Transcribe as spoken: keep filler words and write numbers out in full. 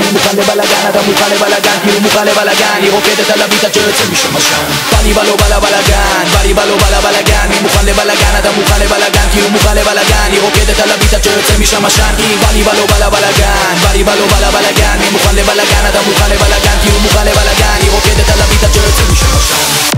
כאילו מוכן לבלגן, אתה מוכן לבלגן, כאילו מוכן לבלגן. היא רוקדת על הביט עד שיוצא משם עשן. בא לי בא לו בא לבלגן, בא לי בא לו בא לבלגן. היא מוכן לבלגן, אתה מוכן לבלגן, כאילו מוכן לבלגן. היא רוקדת על הביט עד שיוצא משם עשן. היא בא לי בא לו בא לבלגן, בא לי בא לו בא לבלגן. היא מוכן לבלגן, אתה מוכן לבלגן, כאילו מוכן לבלגן. היא רוקדת על הביט עד שיוצא משם עשן.